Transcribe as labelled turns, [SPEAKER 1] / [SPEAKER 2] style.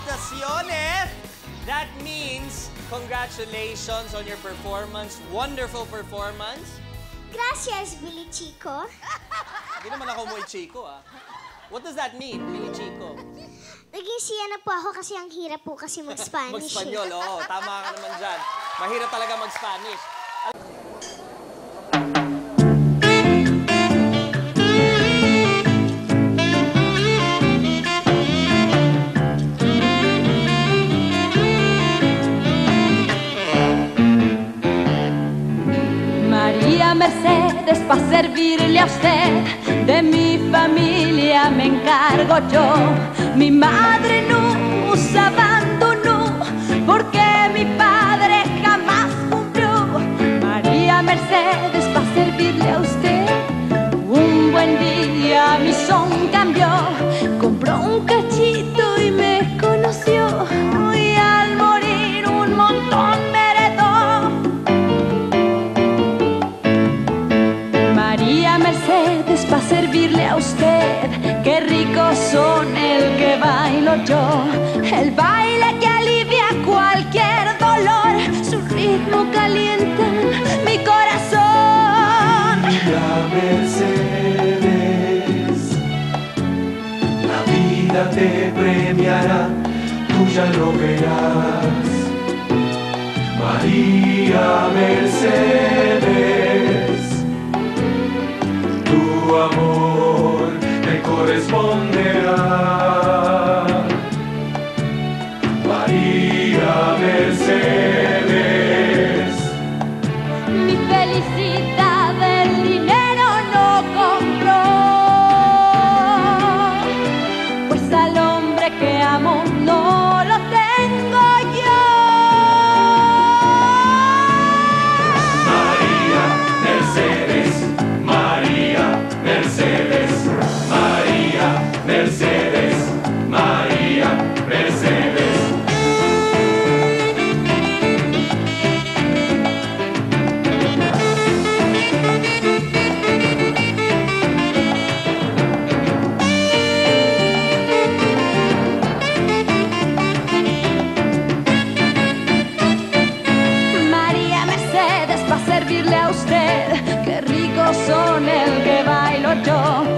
[SPEAKER 1] Felicitaciones! That means congratulations on your performance. Wonderful performance.
[SPEAKER 2] Gracias, Billy Chico.
[SPEAKER 1] Hindi naman ako muy chico, ah. What does that mean, Billy Chico?
[SPEAKER 2] Naging siya na po ako kasi ang hirap po kasi mag-Spanish.
[SPEAKER 1] Mag-Spanyol, oo. Tama ka naman dyan. Mahirap talaga mag-Spanish.
[SPEAKER 3] María Mercedes, pa' servirle a usted, de mi familia me encargo yo. Mi madre nos abandonó porque mi padre jamás cumplió. María Mercedes, pa' servirle a usted, un buen día mi son cambió. Compró un cachito y me conoció, y al morir un montón me heredó. María Mercedes, pa' servirle a usted, qué rico son el que bailo yo. El baile que alivia cualquier dolor, su ritmo calienta mi corazón.
[SPEAKER 4] María Mercedes, la vida te premiará, tú ya lo verás. María Mercedes, tu amor te corresponderá. María Mercedes,
[SPEAKER 3] Mi felicidad el dinero no compró, pues al hombre que amo no lo tengo yo.
[SPEAKER 4] María Mercedes, María Mercedes, María Mercedes, María Mercedes.
[SPEAKER 3] María Mercedes, pa' servirle a usted, qué ricos son el que bailo yo.